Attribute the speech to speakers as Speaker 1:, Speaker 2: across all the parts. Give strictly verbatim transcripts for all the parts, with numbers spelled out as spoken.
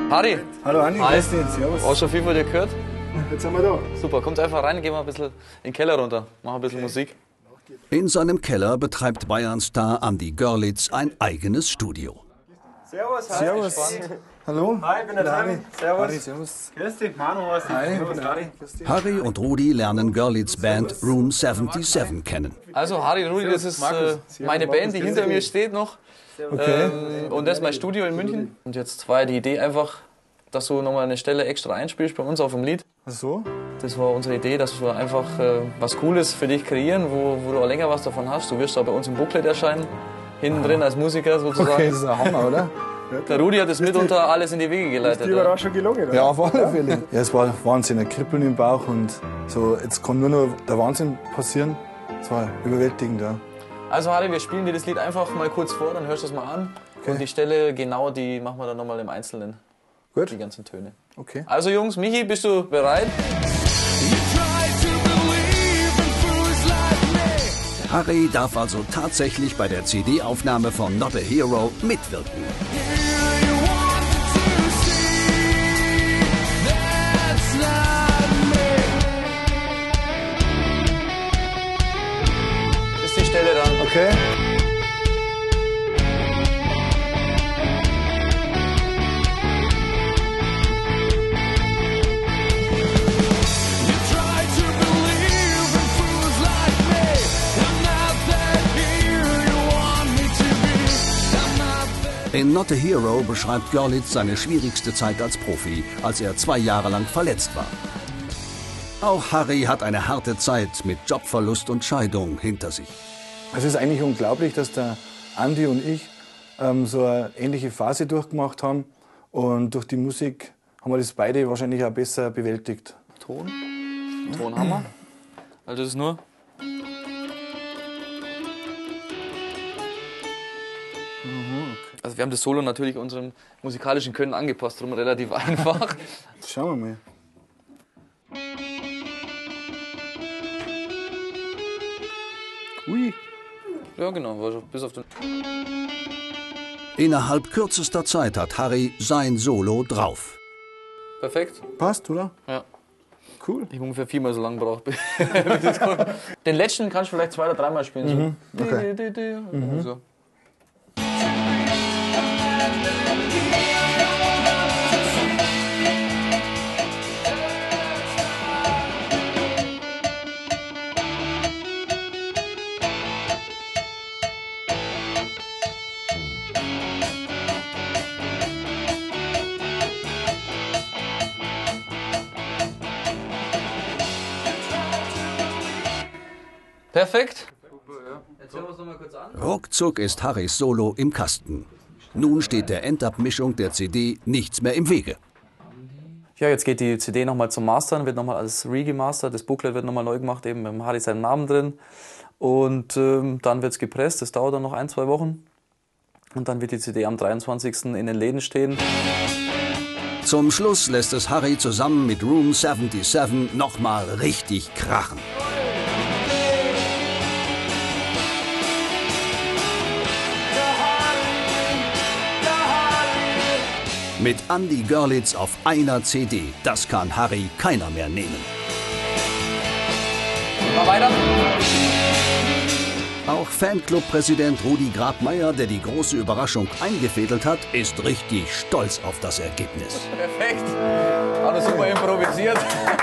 Speaker 1: Harry.
Speaker 2: Hallo Andi, grüß dich, servus.
Speaker 1: Hast du schon viel von dir gehört?
Speaker 2: Jetzt sind wir da.
Speaker 1: Super, kommt einfach rein, gehen wir ein bisschen in den Keller runter, machen ein bisschen okay. Musik.
Speaker 3: In seinem Keller betreibt Bayern-Star Andi Görlitz ein eigenes Studio.
Speaker 2: Servus, hi. Servus. Hallo.
Speaker 4: Hi, ich bin der Harry. Servus.
Speaker 2: Harry, servus.
Speaker 4: Grüß dich, Manu, was
Speaker 2: Hi.
Speaker 4: Servus, Harry.
Speaker 3: Harry und Rudi lernen Görlitz Band Room siebenundsiebzig kennen.
Speaker 1: Also Harry und Rudi, das ist äh, meine Band, die hinter mir steht noch.
Speaker 2: Okay.
Speaker 1: Ähm, und das ist mein Studio in München. Und jetzt war die Idee einfach, dass du nochmal eine Stelle extra einspielst bei uns auf dem Lied.
Speaker 2: Ach so?
Speaker 1: Das war unsere Idee, dass wir einfach äh, was Cooles für dich kreieren, wo, wo du auch länger was davon hast. Du wirst auch bei uns im Booklet erscheinen, hinten drin als Musiker sozusagen.
Speaker 2: Okay, das ist ein Hammer, oder?
Speaker 1: Der Rudi hat das mitunter alles in die Wege geleitet.
Speaker 4: Ist die Überraschung gelungen, oder?
Speaker 2: Ja, auf alle Fälle. Ja, es war Wahnsinn, ein Kribbeln im Bauch und so, jetzt kann nur noch der Wahnsinn passieren. Es war überwältigend, ja.
Speaker 1: Also Harry, wir spielen dir das Lied einfach mal kurz vor, dann hörst du es mal an.
Speaker 2: Okay.
Speaker 1: Und die Stelle genau, die machen wir dann nochmal im Einzelnen.
Speaker 2: Gut.
Speaker 1: Die ganzen Töne.
Speaker 2: Okay.
Speaker 1: Also Jungs, Michi, bist du bereit?
Speaker 3: Harry darf also tatsächlich bei der C D-Aufnahme von Not a Hero mitwirken.
Speaker 1: Das ist die Stelle dann.
Speaker 2: Okay.
Speaker 3: In Not a Hero beschreibt Görlitz seine schwierigste Zeit als Profi, als er zwei Jahre lang verletzt war. Auch Harry hat eine harte Zeit mit Jobverlust und Scheidung hinter sich.
Speaker 2: Es ist eigentlich unglaublich, dass der Andi und ich ähm, so eine ähnliche Phase durchgemacht haben. Und durch die Musik haben wir das beide wahrscheinlich auch besser bewältigt.
Speaker 1: Ton. Ton haben wir. Also das ist nur. Also wir haben das Solo natürlich unserem musikalischen Können angepasst, darum relativ einfach.
Speaker 2: Schauen wir mal. Ui.
Speaker 1: Ja genau, war schon bis auf den...
Speaker 3: Innerhalb kürzester Zeit hat Harry sein Solo drauf.
Speaker 1: Perfekt.
Speaker 2: Passt, oder?
Speaker 1: Ja.
Speaker 2: Cool.
Speaker 1: Ich habe ungefähr viermal so lange gebraucht. Den letzten kannst du vielleicht zwei oder dreimal spielen. So.
Speaker 2: Mhm. Okay.
Speaker 1: Die, die, die. Mhm. So. Perfekt. Jetzt hören wir uns noch mal kurz an.
Speaker 3: Ruckzuck ist Harrys Solo im Kasten. Nun steht der Endabmischung der C D nichts mehr im Wege.
Speaker 1: Ja, jetzt geht die C D nochmal zum Mastern, wird nochmal alles re-gemastert. Das Booklet wird nochmal neu gemacht, eben mit Harry seinen Namen drin. Und ähm, dann wird es gepresst, das dauert dann noch ein, zwei Wochen. Und dann wird die C D am dreiundzwanzigsten in den Läden stehen.
Speaker 3: Zum Schluss lässt es Harry zusammen mit Room siebenundsiebzig nochmal richtig krachen. Mit Andi Görlitz auf einer C D, das kann Harry keiner mehr nehmen.
Speaker 1: Mal weiter.
Speaker 3: Auch Fanclub-Präsident Rudi Grabmeier, der die große Überraschung eingefädelt hat, ist richtig stolz auf das Ergebnis.
Speaker 1: Perfekt. Hat er super improvisiert.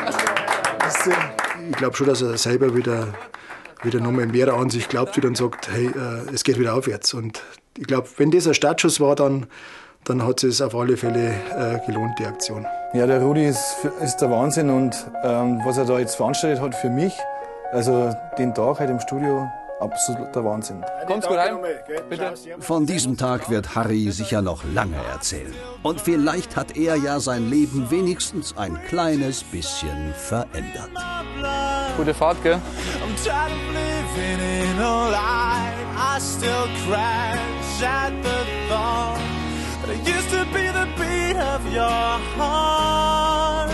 Speaker 5: Ich glaube schon, dass er selber wieder, wieder nochmal mehr an sich glaubt wieder und sagt, hey, äh, es geht wieder aufwärts. Und ich glaube, wenn das ein Startschuss war, dann dann hat es auf alle Fälle äh, gelohnt, die Aktion.
Speaker 2: Ja, der Rudi ist, ist der Wahnsinn und ähm, was er da jetzt veranstaltet hat für mich, also den Tag heute im Studio, absoluter Wahnsinn.
Speaker 1: Kommst gut heim, bitte.
Speaker 3: Von diesem Tag wird Harry sicher noch lange erzählen. Und vielleicht hat er ja sein Leben wenigstens ein kleines bisschen verändert.
Speaker 1: Gute Fahrt, gell?
Speaker 6: But it used to be the beat of your heart.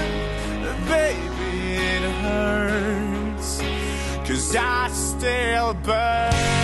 Speaker 6: Baby, it hurts, 'cause I still burn.